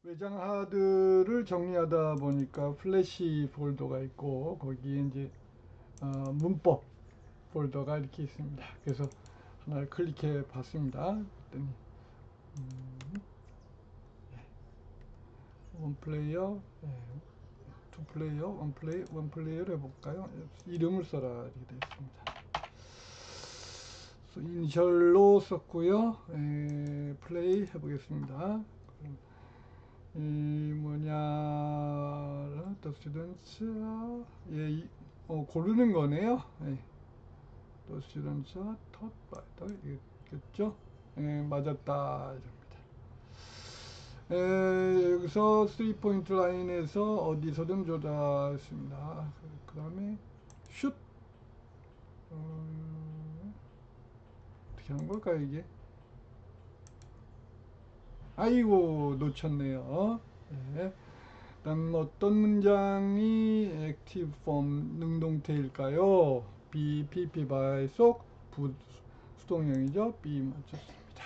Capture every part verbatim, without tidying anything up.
외장 하드를 정리하다 보니까 플래시 폴더가 있고 거기에 이제 어, 문법 폴더가 이렇게 있습니다. 그래서 하나를 클릭해 봤습니다. 그랬더니 음, 원 플레이어, 예, 투 플레이어, 원 플레이, 원 플레이어를 해볼까요? 이름을 써라 이렇게 되어 있습니다. 이니셜로 썼고요. 에, 플레이 해보겠습니다. 이 뭐냐, the students, 예, 이, 어, 고르는 거네요. 예, the students are taught by the, 이겠죠? 예, 맞았다. 에, 여기서 쓰리 포인트 라인에서 어디서든 조작했습니다. 그 다음에 슛. 어, 어떻게 하는 걸까요 이게? 아이고 놓쳤네요. 예. 다음 어떤 문장이 액티브 폼 능동태일까요? B, P P by 속 부, 수동형이죠. B 맞췄습니다.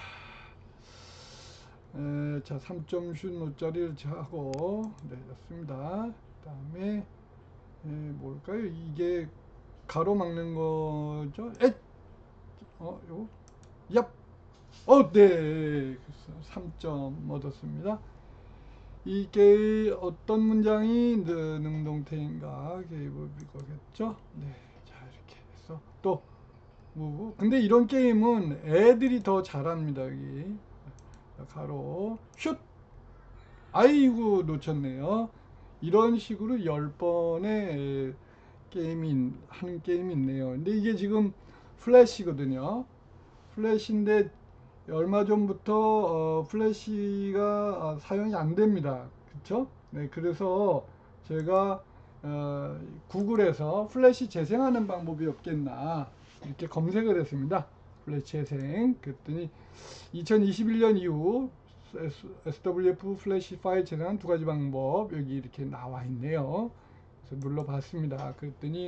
에, 자, 삼 점 슛 노짜리를 하고 내렸습니다. 그 다음에 뭘까요? 이게 가로막는 거죠? 에? 어, 요? 얍! 어, 네. 삼 점 얻었습니다. 이게 어떤 문장이 능동태인가? 이거겠죠? 네. 자, 이렇게 해서 또 무브. 근데 이런 게임은 애들이 더 잘합니다, 여기. 가로 슛. 아이고 놓쳤네요. 이런 식으로 열 번의 게임이 하는 게임이 있네요. 근데 이게 지금 플래시거든요. 플래시인데 얼마 전부터 어, 플래시가 사용이 안 됩니다. 그렇죠? 네, 그래서 제가 어, 구글에서 플래시 재생하는 방법이 없겠나 이렇게 검색을 했습니다. 플래시 재생. 그랬더니 이천이십일 년 이후 에스 더블유 에프 플래시 파일 재생한 두 가지 방법 여기 이렇게 나와 있네요. 그래서 눌러봤습니다. 그랬더니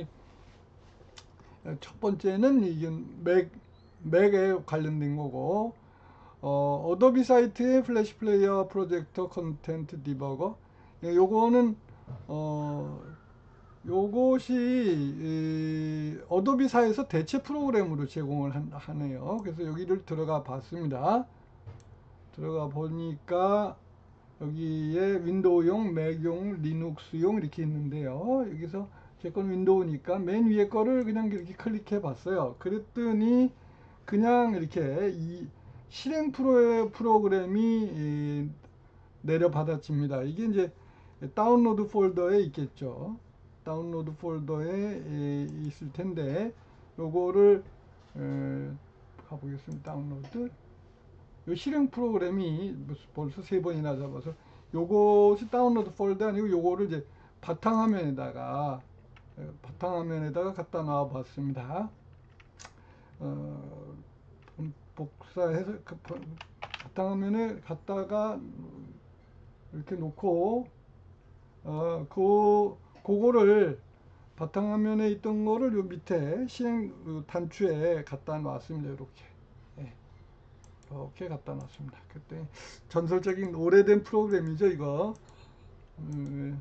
첫 번째는 이게 맥, 맥에 관련된 거고, 어, 어도비 사이트의 플래시 플레이어 프로젝터 컨텐트 디버거. 요거는, 어, 요것이, 이, 어도비사에서 대체 프로그램으로 제공을 한, 하네요. 그래서 여기를 들어가 봤습니다. 들어가 보니까, 여기에 윈도우용, 맥용, 리눅스용 이렇게 있는데요. 여기서 제 건 윈도우니까 맨 위에 거를 그냥 이렇게 클릭해 봤어요. 그랬더니 그냥 이렇게 이 실행 프로 프로그램이 내려받아집니다. 이게 이제 다운로드 폴더에 있겠죠. 다운로드 폴더에 있을 텐데 요거를 가보겠습니다. 다운로드. 요 실행 프로그램이 벌써 세 번이나 잡아서 요것이 다운로드 폴더 아니고 요거를 이제 바탕화면에다가 바탕화면에다가 갖다 놔 봤습니다. 어, 복사해서 그 바탕화면에 갖다가 이렇게 놓고 어, 그 그거를 바탕화면에 있던 거를 요 밑에 실행 단추에 갖다 놨습니다. 이렇게. 예. 이렇게 갖다 놨습니다. 그때 전설적인 오래된 프로그램이죠, 이거. 음,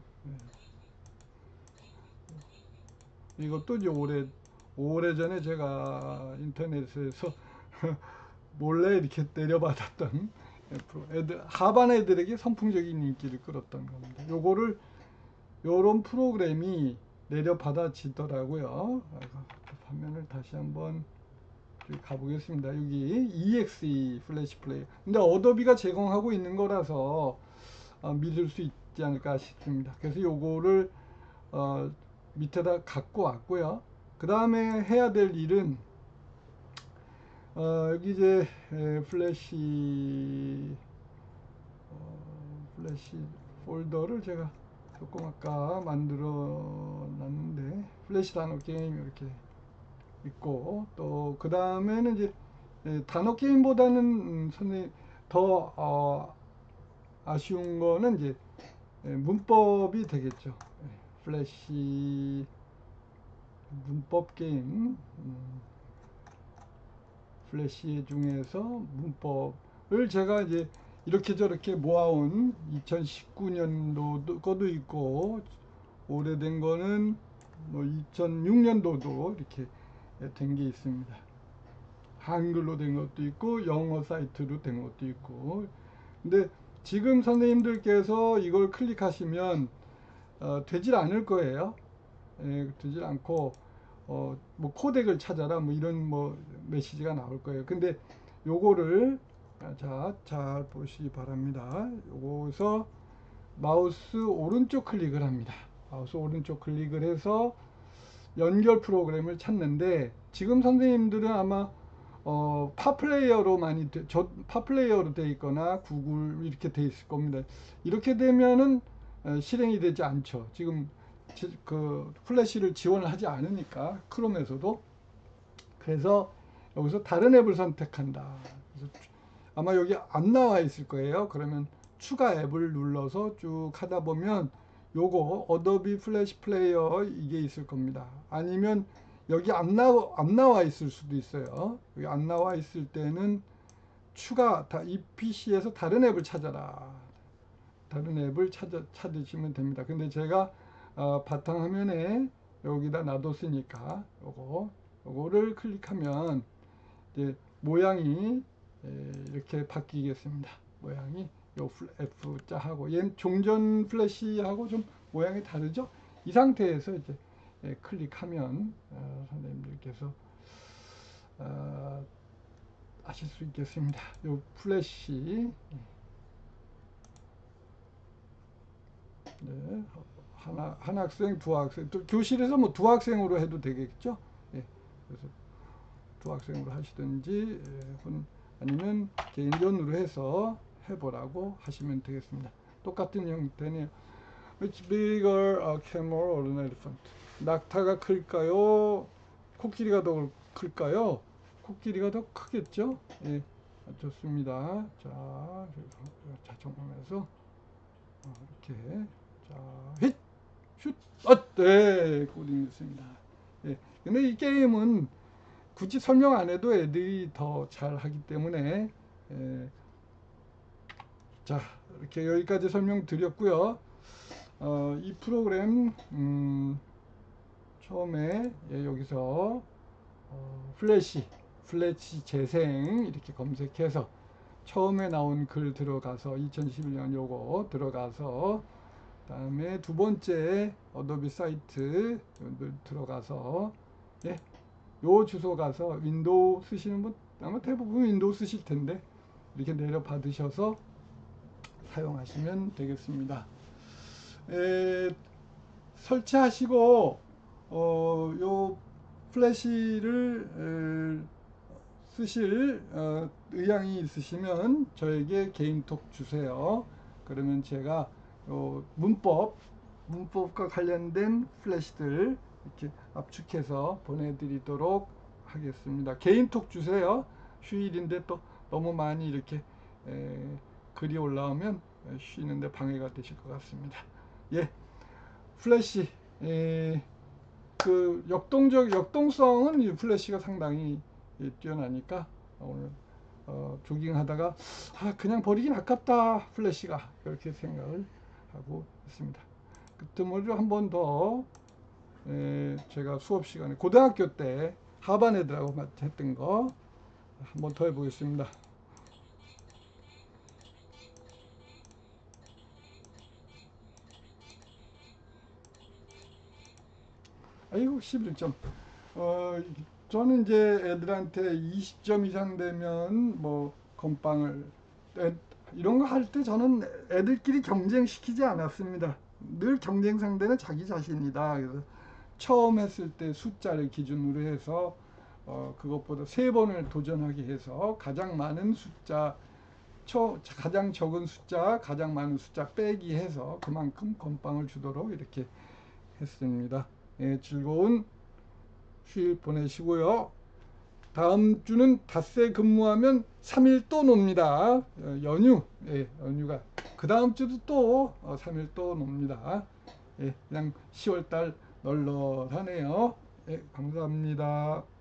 이것도 이제 오래 오래전에 제가 인터넷에서 몰래 이렇게 내려받았던 애들, 하반 애들에게 선풍적인 인기를 끌었던 겁니다. 요거를 요런 프로그램이 내려받아지더라고요. 화면을 다시 한번 가보겠습니다. 여기 이엑스이 플래시 플레이. 근데 어도비가 제공하고 있는 거라서 어, 믿을 수 있지 않을까 싶습니다. 그래서 요거를 어, 밑에다 갖고 왔고요. 그 다음에 해야 될 일은 어, 여기 이제 에, 플래시 어, 플래시 폴더를 제가 조금 아까 만들어 놨는데 플래시 단어 게임 이렇게 있고 또 그 다음에는 이제 단어 게임보다는 음, 선생님 더 어, 아쉬운 거는 이제 문법이 되겠죠. 플래시 문법 게임 음, 플래시 중에서 문법을 제가 이제 이렇게 저렇게 모아온 이천십구 년도 거도 있고, 오래된 거는 뭐 이천육 년도도 이렇게 된 게 있습니다. 한글로 된 것도 있고 영어 사이트로 된 것도 있고. 근데 지금 선생님들께서 이걸 클릭하시면 어, 되질 않을 거예요. 예, 되질 않고 어, 뭐 코덱을 찾아라 뭐 이런 뭐 메시지가 나올 거예요. 근데 요거를 자, 잘 보시기 바랍니다. 요거서 마우스 오른쪽 클릭을 합니다. 마우스 오른쪽 클릭을 해서 연결 프로그램을 찾는데, 지금 선생님들은 아마 어, 파플레이어로 많이 돼, 저 파플레이어로 돼 있거나 구글 이렇게 돼 있을 겁니다. 이렇게 되면은 어, 실행이 되지 않죠. 지금 지, 그 플래시를 지원을 하지 않으니까 크롬에서도. 그래서 여기서 다른 앱을 선택한다. 그래서 아마 여기 안 나와 있을 거예요. 그러면 추가 앱을 눌러서 쭉 하다 보면 요거 어도비 플래시 플레이어 이게 있을 겁니다. 아니면 여기 안 나와, 안 나와 있을 수도 있어요. 여기 안 나와 있을 때는 추가, 다 이 피씨에서 다른 앱을 찾아라. 다른 앱을 찾아, 찾으시면 됩니다. 근데 제가 어, 바탕화면에 여기다 놔뒀으니까 요거, 요거를 클릭하면 이제 모양이 에, 이렇게 바뀌겠습니다. 모양이 요 F자하고, 얘는 종전 플래시하고 좀 모양이 다르죠? 이 상태에서 이제 예, 클릭하면 어, 선생님들께서 어, 하실 수 있겠습니다. 요 플래시, 네, 하나, 한 학생, 두 학생, 또 교실에서 뭐 두 학생으로 해도 되겠죠? 예, 그래서 두 학생으로 하시든지, 예, 아니면 개인전으로 해서 해보라고 하시면 되겠습니다. 똑같은 형태네요. Which bigger a camel or an elephant? 낙타가 클까요? 코끼리가 더 클까요? 코끼리가 더 크겠죠? 예, 좋습니다. 자, 자정하면서 이렇게 자, 힛, 슛, 아, 네, 골이었습니다. 예, 근데 이 게임은 굳이 설명 안 해도 애들이 더 잘하기 때문에 예, 자, 이렇게 여기까지 설명드렸고요. 어, 이 프로그램 음, 처음에 예, 여기서 어, 플래시 플래시 재생 이렇게 검색해서 처음에 나온 글 들어가서 이천십일 년 요거 들어가서, 다음에 두 번째 어도비 사이트 들어가서 예, 요 주소 가서 윈도우 쓰시는 분 아마 대부분 윈도우 쓰실 텐데 이렇게 내려 받으셔서 사용하시면 되겠습니다. 에, 설치하시고 어, 요 플래시를 에, 쓰실 어, 의향이 있으시면 저에게 개인톡 주세요. 그러면 제가 요 문법 문법과 관련된 플래시들 이렇게 압축해서 보내드리도록 하겠습니다. 개인톡 주세요. 휴일인데 또 너무 많이 이렇게 에, 글이 올라오면 쉬는데 방해가 되실 것 같습니다. 예, 플래시 에, 그 역동적 역동성은 이 플래시가 상당히 예, 뛰어나니까 오늘 어, 조깅하다가 아, 그냥 버리긴 아깝다 플래시가, 그렇게 생각을 하고 있습니다. 그때문에 한 번 더 제가 수업 시간에 고등학교 때 하반 애들하고 했던 거 한 번 더 해보겠습니다. 아이고 십일 점. 어, 저는 이제 애들한테 이십 점 이상 되면 뭐 건빵을 애, 이런 거 할 때 저는 애들끼리 경쟁시키지 않았습니다. 늘 경쟁 상대는 자기 자신이다. 그래서 처음 했을 때 숫자를 기준으로 해서 어, 그것보다 세 번을 도전하게 해서 가장 많은 숫자, 초, 가장 적은 숫자, 가장 많은 숫자 빼기 해서 그만큼 건빵을 주도록 이렇게 했습니다. 예, 즐거운 휴일 보내시고요. 다음 주는 닷새 근무하면 삼 일 또 놉니다. 어, 연휴, 예, 연휴가. 그 다음 주도 또 어, 삼 일 또 놉니다. 예, 그냥 시월 달 널널하네요. 예, 감사합니다.